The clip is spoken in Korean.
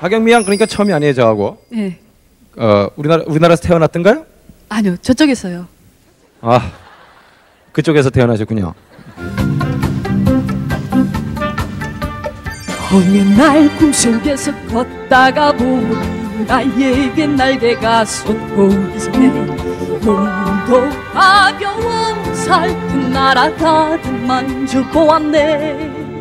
박영미 양 그러니까 처음이 아니에요 저하고. 네. 우리나라에서 태어났던가요? 아니요, 저쪽에서요. 아, 그쪽에서 태어나셨군요. 어느 날 꿈속에서 걷다가 보니 나에게 날개가 솟고 있네. 몸도 가벼운 살뿐 날아가듯 만져보았네.